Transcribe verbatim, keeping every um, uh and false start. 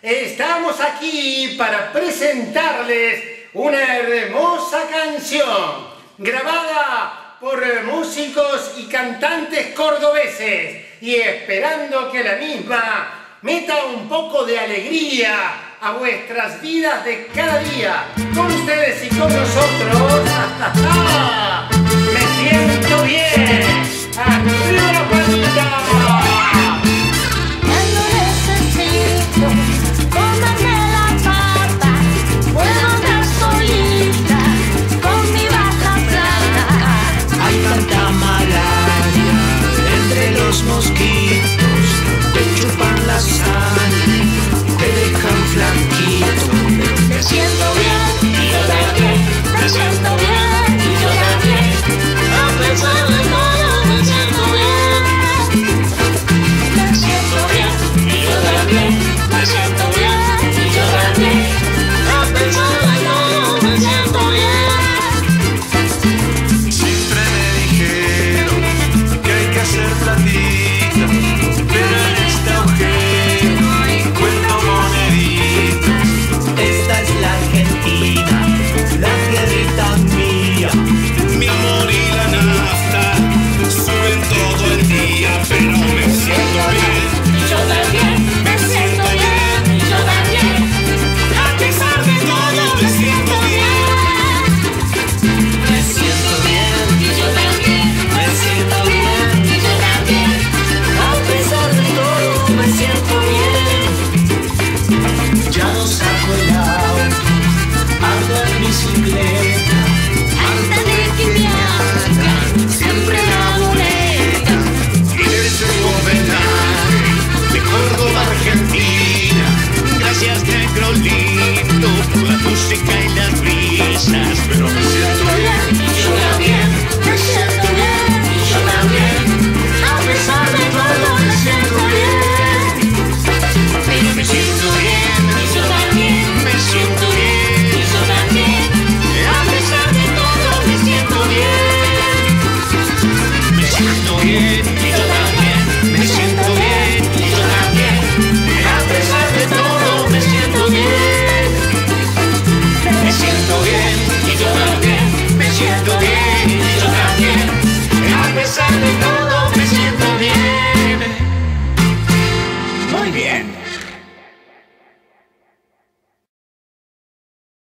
Estamos aquí para presentarles una hermosa canción grabada por músicos y cantantes cordobeses y esperando que la misma meta un poco de alegría a vuestras vidas de cada día. Con ustedes y con nosotros, me siento bien. ¡Arriba la palita! Cuando necesito comerme la papa, puedo andar solita con mi baja plata. Hay tanta malaria entre los mosquitos, te chupan la sangre, te dejan flaquito. Me siento bien y yo también, me siento bien y yo también. A pesar de todo me siento bien. Me siento bien y yo también, me siento bien y yo también. A pesar de todo me siento bien. Siempre me dijeron que hay que hacer platita, pero en este agujero cuento moneditas. Esta es la Argentina, la tierrita mía. Mi amor y la nafta suben todo el día, pero me siento bien. Y yo también, me siento bien y yo también. A pesar de todo me siento bien. Me siento bien, Y yo también, me siento bien. y yo también. A pesar de todo me siento bien. Ya no saco el auto, ando en bicicleta. Antes de que me hagan siempre la boleta. Y desde el homenaje de Córdoba, Argentina. Gracias, negro lindo, por la música